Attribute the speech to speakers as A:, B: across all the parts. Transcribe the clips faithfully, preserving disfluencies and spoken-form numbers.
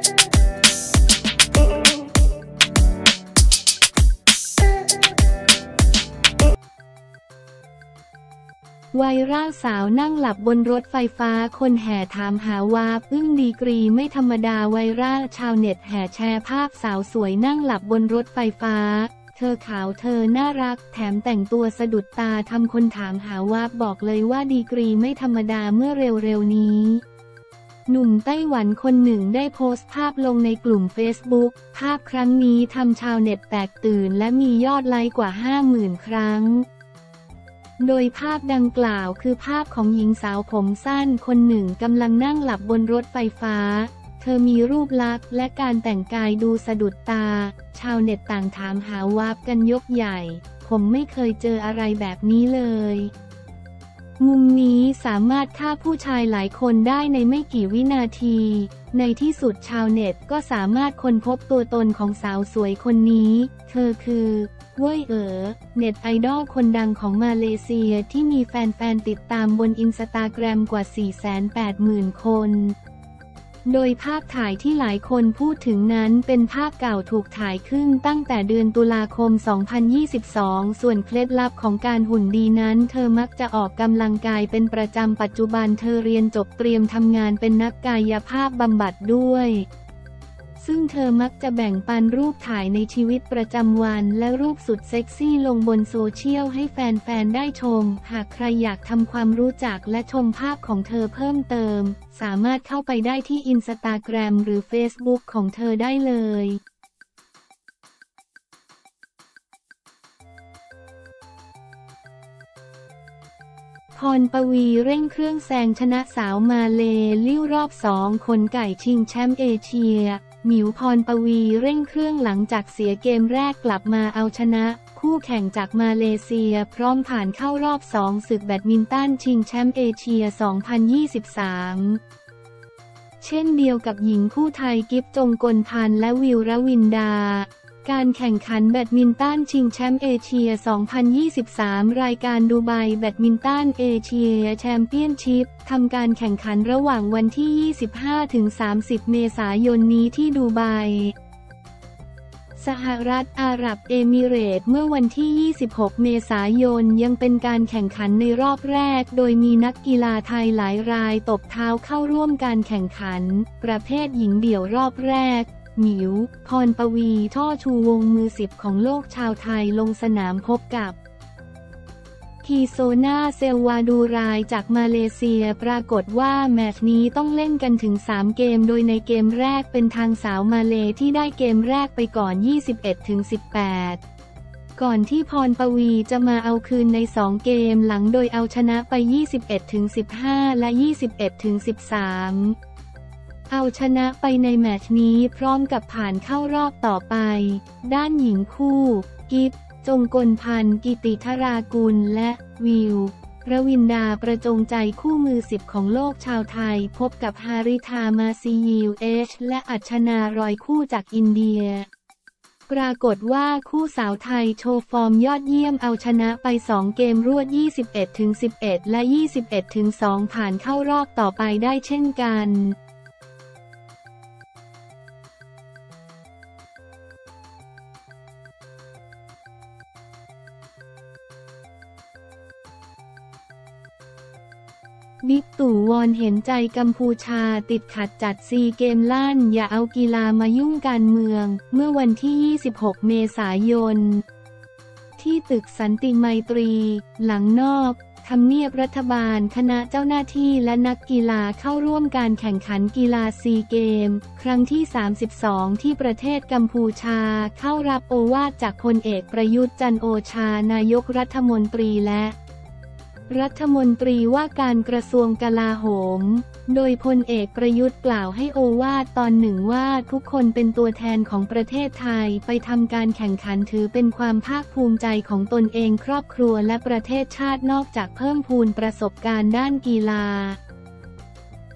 A: ไวรัลสาวนั่งหลับบนรถไฟฟ้าคนแห่ถามหาวาอึ้งดีกรีไม่ธรรมดาไวรัลชาวเน็ตแห่แชร์ภาพสาวสวยนั่งหลับบนรถไฟฟ้าเธอขาวเธอน่ารักแถมแต่งตัวสะดุดตาทำคนถามหาวาบอกเลยว่าดีกรีไม่ธรรมดาเมื่อเร็วๆนี้หนุ่มไต้หวันคนหนึ่งได้โพสต์ภาพลงในกลุ่ม เฟซบุ๊ก ภาพครั้งนี้ทำชาวเน็ตแตกตื่นและมียอดไลค์กว่า ห้าหมื่น ครั้งโดยภาพดังกล่าวคือภาพของหญิงสาวผมสั้นคนหนึ่งกำลังนั่งหลับบนรถไฟฟ้าเธอมีรูปลักษณ์และการแต่งกายดูสะดุดตาชาวเน็ตต่างถามหาวาบกันยกใหญ่ผมไม่เคยเจออะไรแบบนี้เลยมุมนี้สามารถฆ่าผู้ชายหลายคนได้ในไม่กี่วินาทีในที่สุดชาวเน็ตก็สามารถค้นพบตัวตนของสาวสวยคนนี้เธอคือเว่ยเอ๋อเน็ตไอดอลคนดังของมาเลเซียที่มีแฟนๆติดตามบนอินสตาแกรมกว่า สี่แสนแปดหมื่น คนโดยภาพถ่ายที่หลายคนพูดถึงนั้นเป็นภาพเก่าถูกถ่ายขึ้นตั้งแต่เดือนตุลาคม สองพันยี่สิบสอง ส่วนเคล็ดลับของการหุ่นดีนั้นเธอมักจะออกกำลังกายเป็นประจำปัจจุบันเธอเรียนจบเตรียมทำงานเป็นนักกายภาพบำบัดด้วยซึ่งเธอมักจะแบ่งปันรูปถ่ายในชีวิตประจำวันและรูปสุดเซ็กซี่ลงบนโซเชียลให้แฟนๆได้ชมหากใครอยากทำความรู้จักและชมภาพของเธอเพิ่มเติมสามารถเข้าไปได้ที่อินสตาแกรมหรือเฟซบุ๊กของเธอได้เลยพรปวีเร่งเครื่องแซงชนะสาวมาเลลิ่วรอบสองขนไก่ชิงแชมป์เอเชียหมิวพรปวีเร่งเครื่องหลังจากเสียเกมแรกกลับมาเอาชนะคู่แข่งจากมาเลเซียพร้อมผ่านเข้ารอบสองศึกแบดมินตันชิงแชมป์เอเชีย สองพันยี่สิบสาม เช่นเดียวกับหญิงคู่ไทยกิฟจงกลพันธ์และวิวรวินดาการแข่งขันแบดมินตันชิงแชมป์เอเชีย สองพันยี่สิบสาม รายการดูไบแบดมินตันเอเชียแชมเปี้ยนชิพทำการแข่งขันระหว่างวันที่ ยี่สิบห้าถึงสามสิบ เมษายนนี้ที่ดูไบสหรัฐอาหรับเอมิเรตส์เมื่อวันที่ ยี่สิบหก เมษายนยังเป็นการแข่งขันในรอบแรกโดยมีนักกีฬาไทยหลายรายตบเท้าเข้าร่วมการแข่งขันประเภทหญิงเดี่ยวรอบแรกหมิวพรปวีช่อชูวงมือสิบของโลกชาวไทยลงสนามพบกับคีโซนาเซลวาดูรายจากมาเลเซียปรากฏว่าแมตช์นี้ต้องเล่นกันถึงสามเกมโดยในเกมแรกเป็นทางสาวมาเลที่ได้เกมแรกไปก่อน ยี่สิบเอ็ดถึงสิบแปด ก่อนที่พรปวีจะมาเอาคืนในสองเกมหลังโดยเอาชนะไป ยี่สิบเอ็ดถึงสิบห้า และ ยี่สิบเอ็ดถึงสิบสามเอาชนะไปในแมตช์นี้พร้อมกับผ่านเข้ารอบต่อไปด้านหญิงคู่กิฟจงกลพันธ์กิติธรากุลและวิวรวินดาประจงใจคู่มือสิบของโลกชาวไทยพบกับฮาริธามาซียิวเอชและอัชนารอยคู่จากอินเดียปรากฏว่าคู่สาวไทยโชว์ฟอร์มยอดเยี่ยมเอาชนะไปสองเกมรวด ยี่สิบเอ็ดถึงสิบเอ็ด และ ยี่สิบเอ็ดถึงสอง ผ่านเข้ารอบต่อไปได้เช่นกันบิ๊กตู่วอนเห็นใจกัมพูชาติดขัดจัดซีเกมลั่นอย่าเอากีฬามายุ่งการเมืองเมื่อวันที่ ยี่สิบหก เมษายนที่ตึกสันติไมตรีหลังนอกทำเนียบรัฐบาลคณะเจ้าหน้าที่และนักกีฬาเข้าร่วมการแข่งขันกีฬาซีเกมครั้งที่ สามสิบสอง ที่ประเทศกัมพูชาเข้ารับโอวาทจากพลเอกประยุทธ์จันทร์โอชานายกรัฐมนตรีและรัฐมนตรีว่าการกระทรวงกลาโหมโดยพลเอกประยุทธ์กล่าวให้โอวาทตอนหนึ่งว่าทุกคนเป็นตัวแทนของประเทศไทยไปทำการแข่งขันถือเป็นความภาคภูมิใจของตนเองครอบครัวและประเทศชาตินอกจากเพิ่มพูนประสบการณ์ด้านกีฬา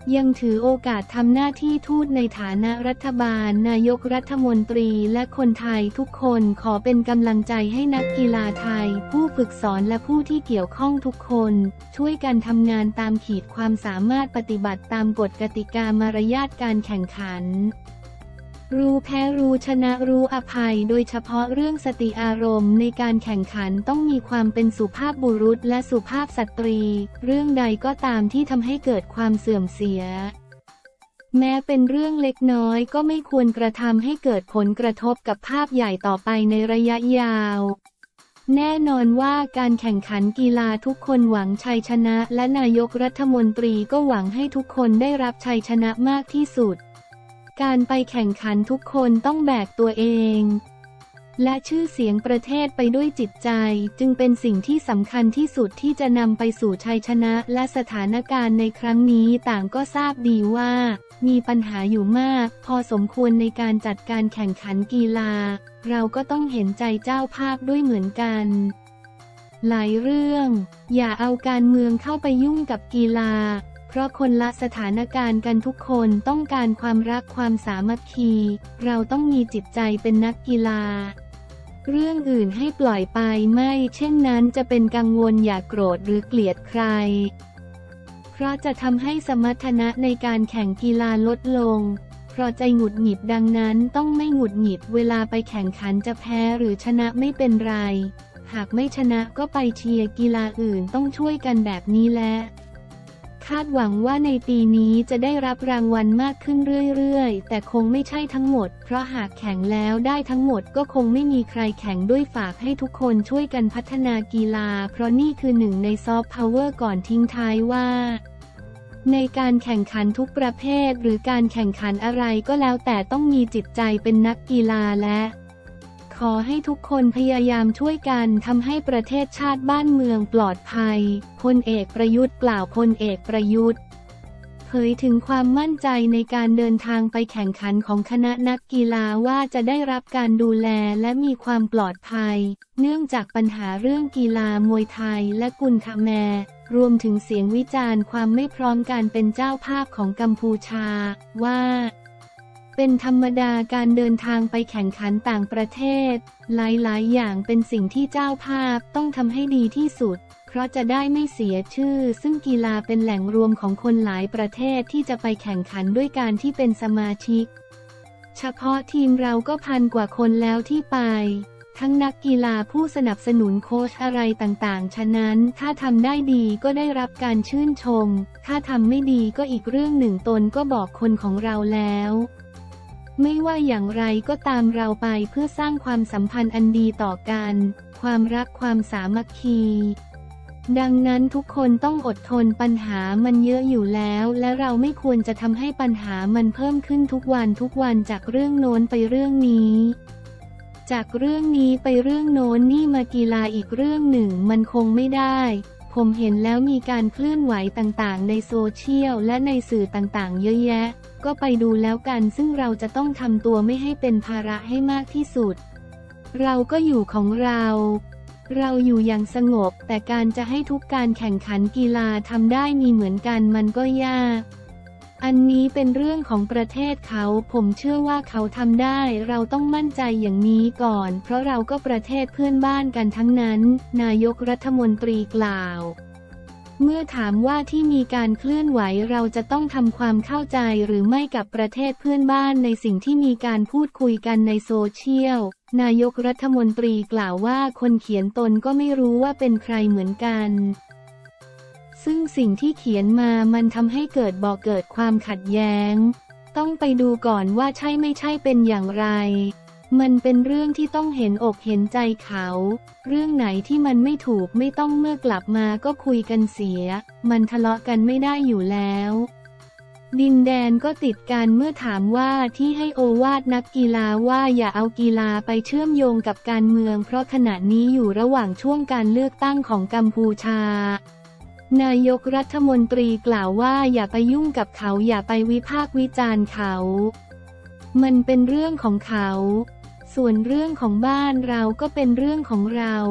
A: ยังถือโอกาสทำหน้าที่ทูตในฐานะรัฐบาลนายกรัฐมนตรีและคนไทยทุกคนขอเป็นกำลังใจให้นักกีฬาไทยผู้ฝึกสอนและผู้ที่เกี่ยวข้องทุกคนช่วยกันทำงานตามขีดความสามารถปฏิบัติตามกฎกติกามารยาทการแข่งขันรู้แพ้รู้ชนะรู้อภัยโดยเฉพาะเรื่องสติอารมณ์ในการแข่งขันต้องมีความเป็นสุภาพบุรุษและสุภาพสตรีเรื่องใดก็ตามที่ทำให้เกิดความเสื่อมเสียแม้เป็นเรื่องเล็กน้อยก็ไม่ควรกระทำให้เกิดผลกระทบกับภาพใหญ่ต่อไปในระยะยาวแน่นอนว่าการแข่งขันกีฬาทุกคนหวังชัยชนะและนายกรัฐมนตรีก็หวังให้ทุกคนได้รับชัยชนะมากที่สุดการไปแข่งขันทุกคนต้องแบกตัวเองและชื่อเสียงประเทศไปด้วยจิตใจจึงเป็นสิ่งที่สำคัญที่สุดที่จะนำไปสู่ชัยชนะและสถานการณ์ในครั้งนี้ต่างก็ทราบดีว่ามีปัญหาอยู่มากพอสมควรในการจัดการแข่งขันกีฬาเราก็ต้องเห็นใจเจ้าภาพด้วยเหมือนกันหลายเรื่องอย่าเอาการเมืองเข้าไปยุ่งกับกีฬาเพราะคนละสถานการณ์กันทุกคนต้องการความรักความสามัคคีเราต้องมีจิตใจเป็นนักกีฬาเรื่องอื่นให้ปล่อยไปไม่เช่นนั้นจะเป็นกังวลอย่าโกรธหรือเกลียดใครเพราะจะทำให้สมรรถนะในการแข่งกีฬาลดลงเพราะใจหงุดหงิดดังนั้นต้องไม่หงุดหงิดเวลาไปแข่งขันจะแพ้หรือชนะไม่เป็นไรหากไม่ชนะก็ไปเชียร์กีฬาอื่นต้องช่วยกันแบบนี้แหละคาดหวังว่าในปีนี้จะได้รับรางวัลมากขึ้นเรื่อยๆแต่คงไม่ใช่ทั้งหมดเพราะหากแข่งแล้วได้ทั้งหมดก็คงไม่มีใครแข่งด้วยฝากให้ทุกคนช่วยกันพัฒนากีฬาเพราะนี่คือหนึ่งในซอฟต์พาวเวอร์ก่อนทิ้งท้ายว่าในการแข่งขันทุกประเภทหรือการแข่งขันอะไรก็แล้วแต่ต้องมีจิตใจเป็นนักกีฬาและขอให้ทุกคนพยายามช่วยกันทำให้ประเทศชาติบ้านเมืองปลอดภัยพลเอกประยุทธ์กล่าวพลเอกประยุทธ์เผยถึงความมั่นใจในการเดินทางไปแข่งขันของคณะนักกีฬาว่าจะได้รับการดูแลและมีความปลอดภัยเนื่องจากปัญหาเรื่องกีฬามวยไทยและกุนคาแมรวมถึงเสียงวิจารณ์ความไม่พร้อมการเป็นเจ้าภาพของกัมพูชาว่าเป็นธรรมดาการเดินทางไปแข่งขันต่างประเทศหลายๆอย่างเป็นสิ่งที่เจ้าภาพต้องทำให้ดีที่สุดเพราะจะได้ไม่เสียชื่อซึ่งกีฬาเป็นแหล่งรวมของคนหลายประเทศที่จะไปแข่งขันด้วยการที่เป็นสมาชิกเฉพาะทีมเราก็พันกว่าคนแล้วที่ไปทั้งนักกีฬาผู้สนับสนุนโค้ชอะไรต่างๆฉะนั้นถ้าทำได้ดีก็ได้รับการชื่นชมถ้าทำไม่ดีก็อีกเรื่องหนึ่งตนก็บอกคนของเราแล้วไม่ว่าอย่างไรก็ตามเราไปเพื่อสร้างความสัมพันธ์อันดีต่อกันความรักความสามัคคีดังนั้นทุกคนต้องอดทนปัญหามันเยอะอยู่แล้วและเราไม่ควรจะทำให้ปัญหามันเพิ่มขึ้นทุกวันทุกวันจากเรื่องโน้นไปเรื่องนี้จากเรื่องนี้ไปเรื่องโน้นนี่มากีฬาอีกเรื่องหนึ่งมันคงไม่ได้ผมเห็นแล้วมีการเคลื่อนไหวต่างๆในโซเชียลและในสื่อต่างๆเยอะแยะก็ไปดูแล้วกันซึ่งเราจะต้องทำตัวไม่ให้เป็นภาระให้มากที่สุดเราก็อยู่ของเราเราอยู่อย่างสงบแต่การจะให้ทุกการแข่งขันกีฬาทำได้มีเหมือนกันมันก็ยากอันนี้เป็นเรื่องของประเทศเขาผมเชื่อว่าเขาทำได้เราต้องมั่นใจอย่างนี้ก่อนเพราะเราก็ประเทศเพื่อนบ้านกันทั้งนั้นนายกรัฐมนตรีกล่าวเมื่อถามว่าที่มีการเคลื่อนไหวเราจะต้องทำความเข้าใจหรือไม่กับประเทศเพื่อนบ้านในสิ่งที่มีการพูดคุยกันในโซเชียลนายกรัฐมนตรีกล่าวว่าคนเขียนตนก็ไม่รู้ว่าเป็นใครเหมือนกันซึ่งสิ่งที่เขียนมามันทำให้เกิดบ่อเกิดความขัดแย้งต้องไปดูก่อนว่าใช่ไม่ใช่เป็นอย่างไรมันเป็นเรื่องที่ต้องเห็นอกเห็นใจเขาเรื่องไหนที่มันไม่ถูกไม่ต้องเมื่อกลับมาก็คุยกันเสียมันทะเลาะกันไม่ได้อยู่แล้วดินแดนก็ติดกันเมื่อถามว่าที่ให้โอวาทนักกีฬาว่าอย่าเอากีฬาไปเชื่อมโยงกับการเมืองเพราะขณะนี้อยู่ระหว่างช่วงการเลือกตั้งของกัมพูชานายกรัฐมนตรีกล่าวว่าอย่าไปยุ่งกับเขาอย่าไปวิพากษ์วิจารณ์เขามันเป็นเรื่องของเขาส่วนเรื่องของบ้านเราก็เป็นเรื่องของเรา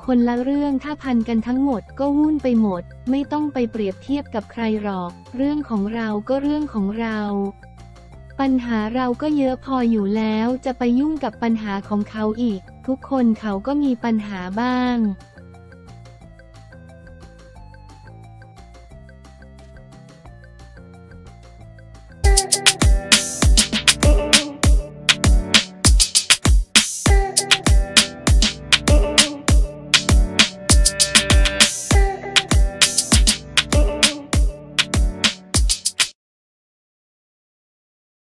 A: คนละเรื่องถ้าพันกันทั้งหมดก็วุ่นไปหมดไม่ต้องไปเปรียบเทียบกับใครหรอกเรื่องของเราก็เรื่องของเราปัญหาเราก็เยอะพออยู่แล้วจะไปยุ่งกับปัญหาของเขาอีกทุกคนเขาก็มีปัญหาบ้าง